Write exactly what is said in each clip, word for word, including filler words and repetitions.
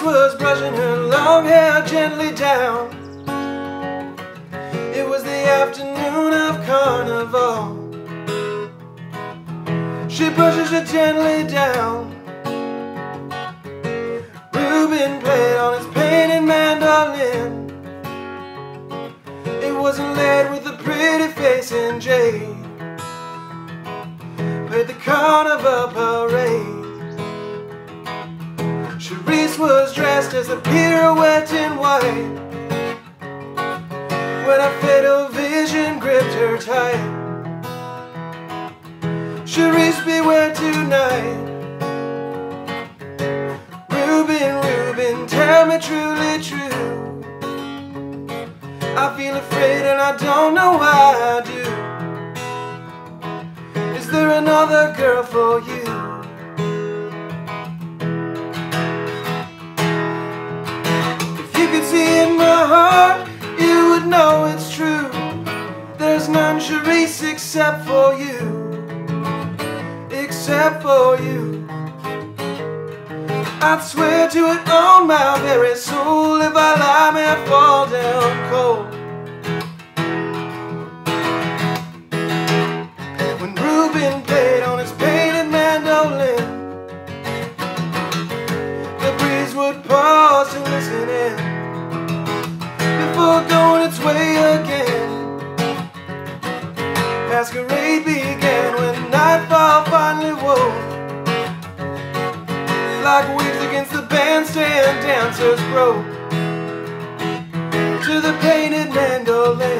was brushing her long hair gently down. It was the afternoon of carnival. She brushes it gently down. Reuben played on his painted mandolin. It wasn't laid with a pretty face in jade. Played the carnival parade. Cherise was dressed as a pirouette in white, when a fatal vision gripped her tight. Cherise, beware tonight. Reuben, Reuben, tell me truly true. I feel afraid and I don't know why I do. Is there another girl for you? If you could see in my heart, you would know it's true. There's none, Cherise, except for you. Except for you. I'd swear to it on my very soul, if I lie, may I fall down cold. When Reuben played on his painted mandolin, the breeze would pause to listen in before going its way again. Masquerade began when nightfall finally woke. Like waves against the bandstand, dancers broke to the painted mandolin.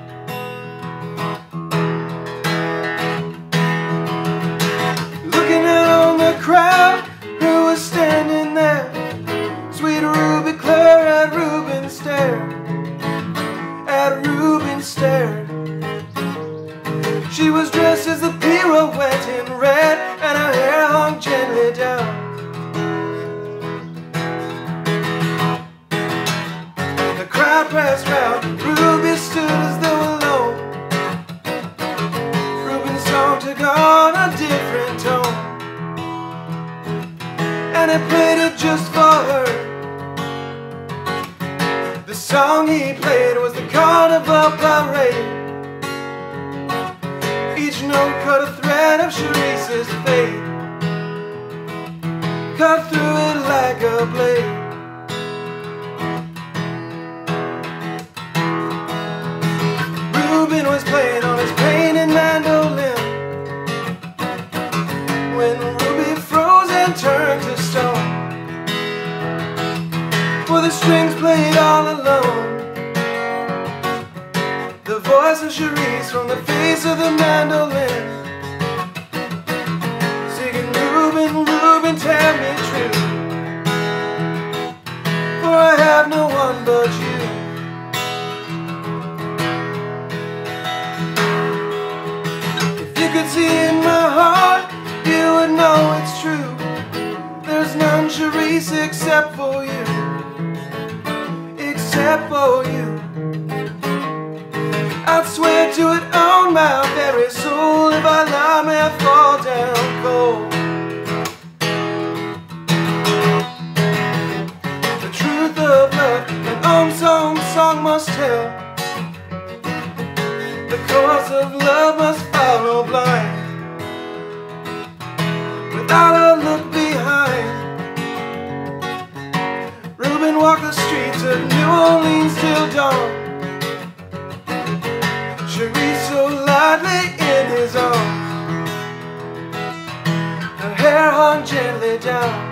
Looking out on the crowd who was standing there, sweet Ruby Claire at Reuben stared, at Reuben stared. She was dressed as a pirouette in red, and her hair hung gently down. The crowd pressed round, Ruby stood as though alone. Reuben's song took on a different tone, and he played it just for her. The song he played was the carnival parade. Each note cut a thread of Cherise's fate, cut through it like a blade. Reuben was playing on his painted mandolin when Ruby froze and turned to stone, for the strings played all alone. The voice of Cherise from the face of the mandolin, singing, Reuben, Reuben, tell me true, for I have no one but you. If you could see in my heart, you would know it's true. There's none, Cherise, except for you. Except for you. I'd swear to it on my very soul, if I lie, may I fall down cold. The truth of love, an unsung song must tell. The course of love must follow blind, without a look behind. Reuben walked the streets of New Orleans till dawn, Cherise so lightly in his arms, her hair hung gently down.